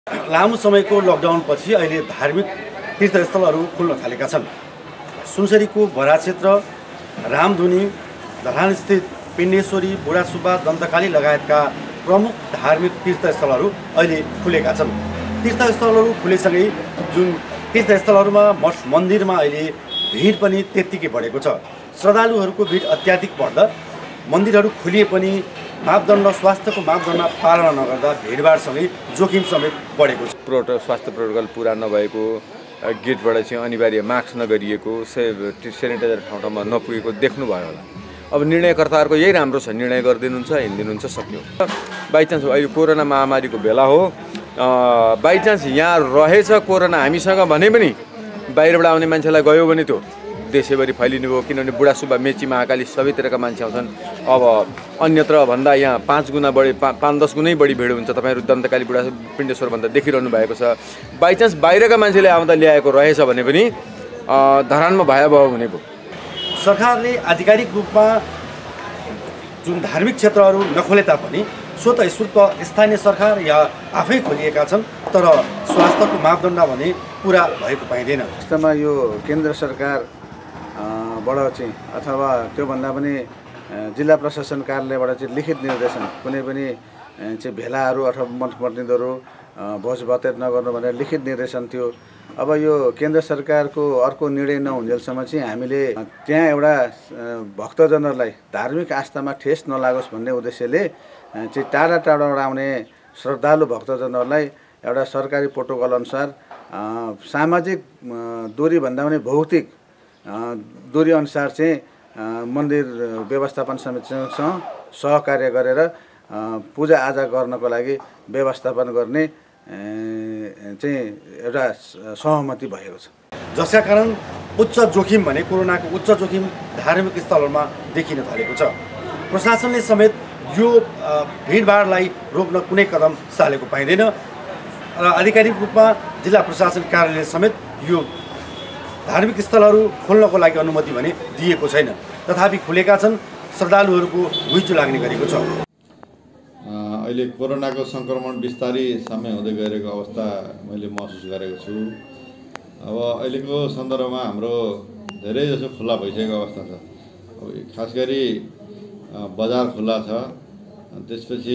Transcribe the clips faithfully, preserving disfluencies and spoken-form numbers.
लामो समयको लकडाउनपछि अहिले धार्मिक तीर्थस्थलहरू खुल्न थालेका छन्। सुनसरीको बरा क्षेत्र, रामधुनी, धरानस्थित पिण्डेश्वरी, बुढासुब्बा, दन्तकाली लगायतका प्रमुख धार्मिक तीर्थस्थलहरू अहिले खुलेका छन्। तीर्थस्थलहरू खुलेसँगै जुन तीर्थस्थलहरूमा मठ मन्दिरमा अहिले भिड पनि त्यत्तिकै बढेको छ। श्रद्धालुहरूको भिड अत्याधिक बढ्दा मन्दिरहरू खुलिए पनि मापदण्ड स्वास्थ्यको मापदण्ड पालना नगर्दा भिडभाडसँगै जोखिम समेत बढेको छ। प्रोटोकल स्वास्थ्य प्रोटोकल पुरा नभएको, गेटबाट चाहिँ अनिवार्य मास्क नगरिएको, से सेनिटाइजर ठाउँ ठाउँमा नपुगेको देख्नुभयो होला। अब निर्णयकर्ताहरूको यही राम्रो छ, निर्णय गरिदिनुहुन्छ, हिँडिदिनुहुन्छ, सक्यो। बाइचान्स अहिले कोरोना महामारीको बेला हो, बाइचान्स यहाँ रहेछ कोरोना हामीसँग भने पनि बाहिरबाट आउने मान्छेलाई गयो भने त्यो देशैभरि फैलिने भयो। किनभने बुढासुब्बा, मेची, महाकाली सबैतिरका मान्छे आउँछन्। अब अन्यत्र भन्दा यहाँ पाँच गुणा बढी पा पाँच दस गुणै बढी भिड हुन्छ। तपाईँहरू दन्तकाली, बुढा पिण्डेश्वर भन्दा देखिरहनु भएको छ। बाइचान्स बाहिरका मान्छेले आउँदा ल्याएको रहेछ भने पनि धरानमा भयावह हुने भयो। सरकारले आधिकारिक रूपमा जुन धार्मिक क्षेत्रहरू नखोले तापनि स्वतः स्फूर्त स्थानीय सरकार या आफै खोलिएका छन्, तर स्वास्थ्यको मापदण्ड भने पुरा भएको पाइँदैन। वास्तवमा यो केन्द्र सरकार बाट चाहिँ अथवा त्योभन्दा पनि जिल्ला प्रशासन कार्यालयबाट चाहिँ लिखित निर्देशन कुनै पनि चाहिँ भेलाहरू अथवा मठ मन्दिरहरू भोज भतेर नगर्नु भनेर लिखित निर्देशन थियो। अब यो केन्द्र सरकारको अर्को निर्णय नहुन्जेलसम्म चाहिँ हामीले त्यहाँ एउटा भक्तजनहरूलाई धार्मिक आस्थामा ठेस नलागोस् भन्ने उद्देश्यले चाहिँ टाढा टाढाबाट आउने श्रद्धालु भक्तजनहरूलाई एउटा सरकारी प्रोटोकल अनुसार सामाजिक दूरीभन्दा पनि भौतिक दूरी अनुसार चाहिँ मन्दिर व्यवस्थापन समितिसँग सहकार्य गरेर पूजा आजा गर्नको लागि व्यवस्थापन गर्ने चाहिँ एउटा सहमति भएको छ। जसका कारण उच्च जोखिम भने कोरोनाको उच्च जोखिम धार्मिक स्थलहरूमा देखिन थालेको छ। प्रशासनले समेत यो भिडभाडलाई रोक्न कुनै कदम चालेको पाइँदैन र आधिकारिक रूपमा जिल्ला प्रशासन कार्यालयले समेत यो धार्मिक स्थलहरू खोल्नको लागि अनुमति भने दिएको छैन। तथापि खुलेका छन्, श्रद्धालुहरूको घुइँचो लाग्ने गरेको छ। अहिले कोरोनाको सङ्क्रमण बिस्तारै समय हुँदै गएको अवस्था मैले महसुस गरेको छु। अब अहिलेको सन्दर्भमा हाम्रो धेरै जसो खुल्ला भइसकेको अवस्था छ। अब खास गरी बजार खुल्ला छ, त्यसपछि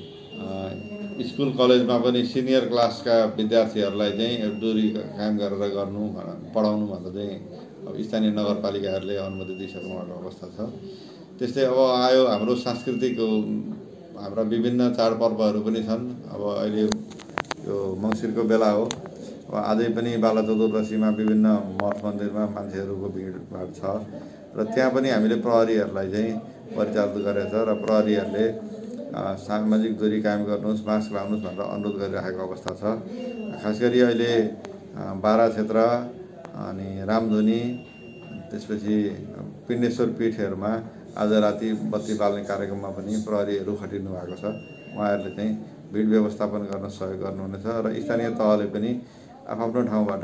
स्कुल कलेजमा पनि सिनियर क्लासका विद्यार्थीहरूलाई चाहिँ दूरी कायम गरेर गर्नु पढाउनु भन्दा चाहिँ अब स्थानीय नगरपालिकाहरूले अनुमति दिइसक्नु भएको अवस्था छ। त्यस्तै अब आयो हाम्रो सांस्कृतिक हाम्रा विभिन्न चाडपर्वहरू पनि छन्। अब अहिले यो मङ्सिरको बेला हो, अब आजै पनि बाला चतुर्दशीमा विभिन्न मठ मन्दिरमा मान्छेहरूको भिडभाड छ र त्यहाँ पनि हामीले प्रहरीहरूलाई चाहिँ परिचालित गरेको छ र प्रहरीहरूले सामाजिक दूरी कायम गर्नुहोस्, मास्क लाउनुहोस् भनेर अनुरोध गरिरहेको अवस्था छ। खास गरी अहिले बारा क्षेत्र अनि रामधुनी, त्यसपछि पिण्डेश्वर पीठहरूमा आज राति बत्ती बाल्ने कार्यक्रममा पनि प्रहरीहरू खटिनु भएको छ। उहाँहरूले चाहिँ भिड व्यवस्थापन गर्न सहयोग गर्नुहुनेछ र स्थानीय तहले पनि आफ्नो ठाउँबाट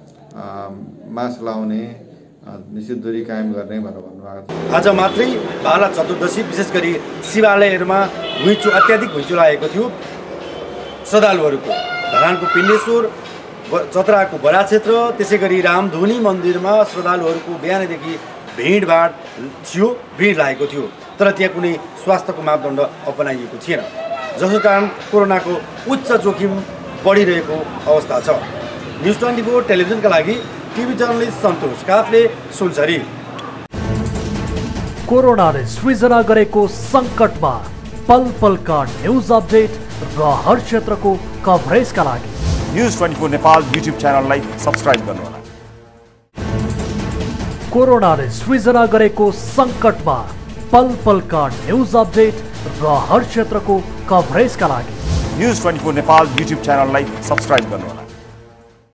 मास्क लाउने, निश्चित दूरी कायम गर्ने भनेर भन्नुभएको छ। आज मात्रै बाला चतुर्दशी विशेष गरी शिवालयहरूमा घुइँचो अत्याधिक घुइँचो लागेको थियो। श्रद्धालुहरूको धरानको पिण्डेश्वर, चतराको बडा क्षेत्र, त्यसै गरी रामधुनी मन्दिरमा श्रद्धालुहरूको बिहानैदेखि भिडभाड थियो, भिड लागेको थियो। तर त्यहाँ कुनै स्वास्थ्यको मापदण्ड अपनाइएको थिएन, जसको कारण कोरोनाको उच्च जोखिम बढिरहेको अवस्था छ। न्युज ट्वेन्टी फोर टेलिभिजनका लागि टिभी जर्नलिस्ट सन्तोष काफले, सुनसरी। कोरोनाले सृजना गरेको सङ्कटमा पल पलका न्युज अपडेट र हर क्षेत्रको कभरेजका लागि news twenty four Nepal YouTube च्यानललाई सब्स्क्राइब गर्नुहोला। कोरोनाले सृजना गरेको सङ्कटमा पल पलका न्युज अपडेट र हर क्षेत्रको कभरेजका लागि news twenty four Nepal YouTube च्यानललाई सब्स्क्राइब गर्नुहोला।